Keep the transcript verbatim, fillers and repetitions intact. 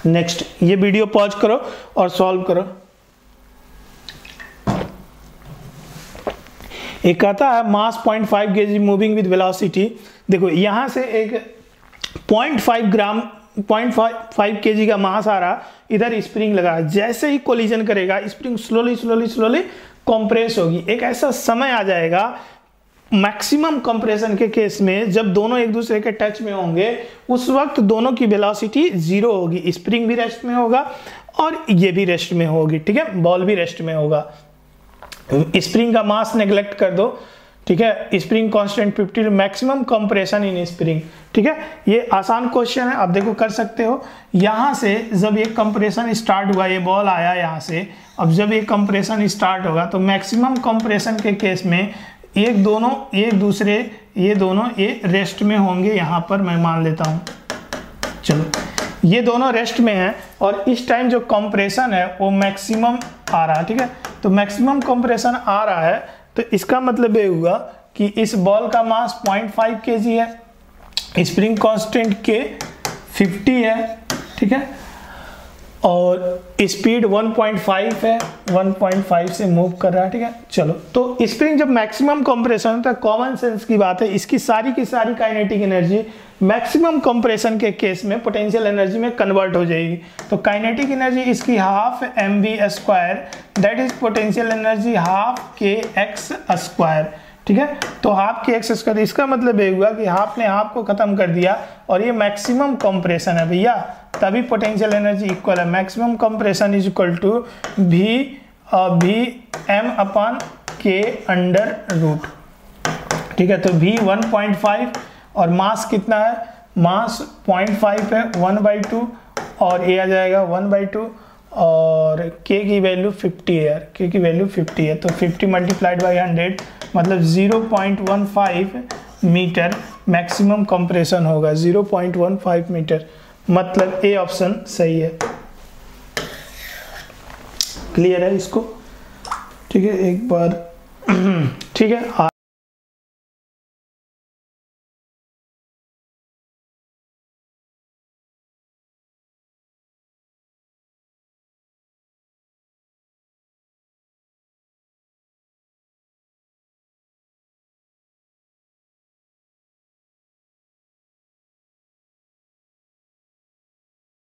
Next, ये video pause करो और सॉल्व करो। एक कहता है mass point five KG moving with velocity. देखो यहाँ से एक point five gram point five KG का मास आ रहा, इधर स्प्रिंग लगा, जैसे ही कोलिजन करेगा spring slowly slowly slowly compress होगी। एक ऐसा समय आ जाएगा मैक्सिमम कंप्रेशन के केस में, जब दोनों एक दूसरे के टच में होंगे, उस वक्त दोनों की वेलोसिटी जीरो होगी, स्प्रिंग भी रेस्ट में होगा और ये भी रेस्ट में होगी, ठीक है, बॉल भी रेस्ट में होगा। स्प्रिंग का मास नेग्लेक्ट कर दो, ठीक है, spring constant fifty, maximum compression in spring, ठीक है। ये आसान क्वेश्चन है, आप देखो कर सकते हो। यहाँ से जब ये कंप्रेशन स्टार्ट हुआ, ये बॉल आया यहाँ से, अब जब ये कंप्रेशन स्टार्ट होगा तो मैक्सिमम कंप्रेशन के केस में एक दोनों एक दूसरे ये दोनों ये रेस्ट में होंगे। यहाँ पर मैं मान लेता हूँ, चलो ये दोनों रेस्ट में हैं और इस टाइम जो कंप्रेशन है वो मैक्सिमम आ रहा है, ठीक है। तो मैक्सिमम कंप्रेशन आ रहा है तो इसका मतलब ये हुआ कि इस बॉल का मास पॉइंट फाइव केजी है, स्प्रिंग कांस्टेंट के फिफ्टी है, ठीक है, और स्पीड वन पॉइंट फाइव है, वन पॉइंट फाइव से मूव कर रहा है, ठीक है। चलो, तो स्प्रिंग जब मैक्सिमम कंप्रेशन होता है, कॉमन सेंस की बात है, इसकी सारी की सारी काइनेटिक एनर्जी मैक्सिमम कंप्रेशन के केस में पोटेंशियल एनर्जी में कन्वर्ट हो जाएगी। तो काइनेटिक एनर्जी इसकी half m v square, that is potential energy half k x square, ठीक है। तो हाफ के एक्स स्क्वायर, इसका मतलब ये हुआ कि हाफ ने हाफ को खत्म कर दिया और ये मैक्सिमम कंप्रेशन है भैया, तभी पोटेंशियल एनर्जी इक्वल है। Maximum compression is equal to v v m upon k under root, ठीक है। तो भी वन पॉइंट फाइव और मास कितना है, मास पॉइंट फाइव है, वन बाई टू और ये आ जाएगा वन बाई टू और k की वैल्यू फिफ्टी है यार, k की वैल्यू फिफ्टी है, तो फिफ्टी मल्टीप्लाइड बाई हंड्रेड मतलब zero point one five metre maximum compression होगा, zero point one five metre, मतलब ए ऑप्शन सही है। क्लियर है इसको, ठीक है, एक बार ठीक है।